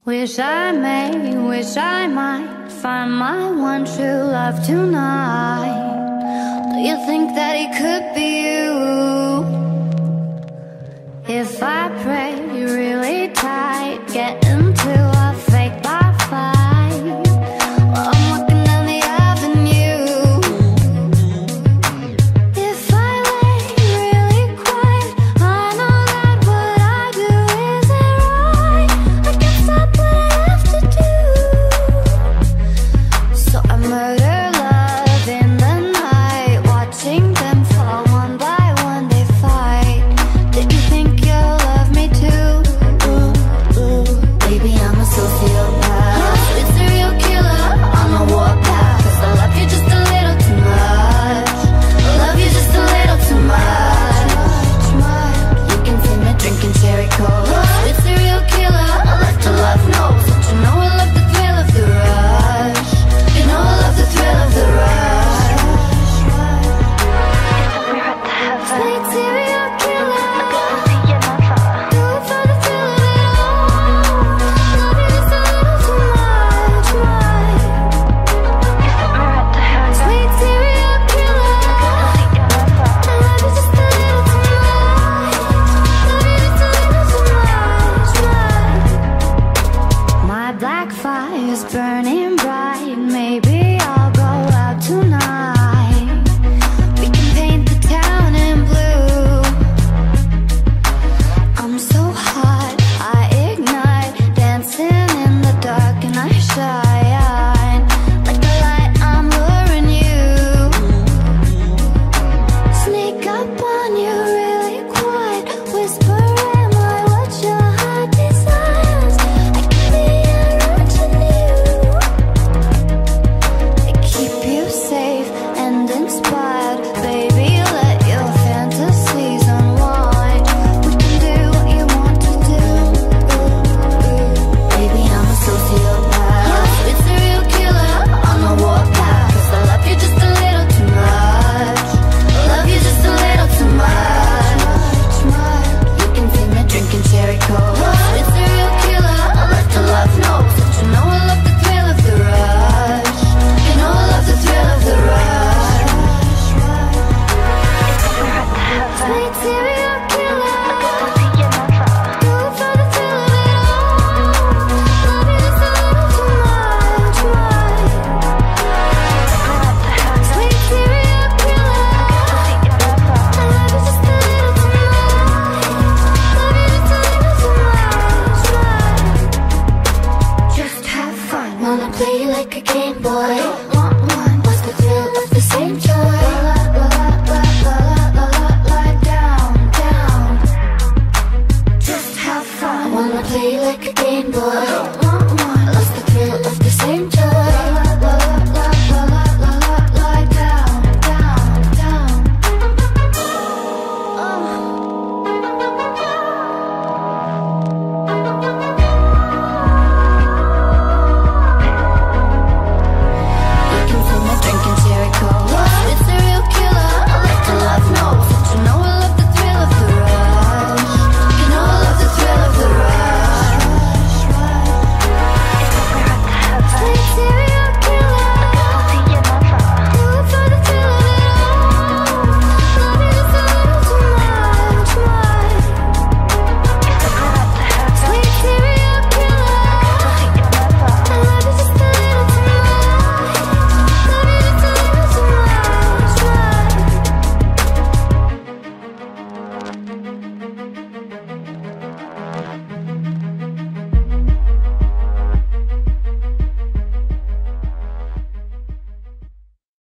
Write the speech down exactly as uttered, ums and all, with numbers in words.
Wish I may, wish I might find my one true love tonight. Do you think that it could be you? If I pray really tight, get into a fake bar fight while I'm walking down the avenue. If I lay really quiet, I know that what I do isn't right. I can't stop what I have to do, so I murder love in the night, watching them fall one by one. They fight. Did you think you'll love me too? Ooh, ooh. Baby, I'm a sociopath. It's a real killer on the warpath. 'Cause I love you just a little too much. I love you just a little too much. You can see me drinking cherry cola. It's a real killer. I like to love notes. Don't you know I love the thrill of the rush? You know I love the thrill of the rush. Sweet serial killer. Do it for the thrill of it all. Love you just a little too much, much. Sweet serial killer. I love you just a little too much. Love you just a little too much, much. My black fire's burning bright. Maybe I'll go out tonight. We can paint the town in blue. I'm so hot, I ignite, dancing in the dark and I shine. Like the light, I'm luring you. Sneak up on you really quiet, whisper, am I what your heart desires? I can be around you. I keep you safe and inspired. Baby, let your fantasies unwind. We can do what you want to do. Baby, I'm a sociopath. It's a real killer on the warpath. 'Cause I love you just a little too much. I love you just a little too much. You can see me drinking cherry cola. It's a real killer. I like to love notes. Don't you know I love the thrill of the rush? You know I love the thrill of the rush. Sweet serial killer. Do it for the thrill of it all. Love you just a little too much, much. Sweet serial killer. I love you just a little too much. Love you just a little too much, much. Just have fun. Wanna play like a Game Boy. Want one? What's the thrill of the same toy? La la la la la la la la down, down. Just have fun. Wanna play like a Game Boy.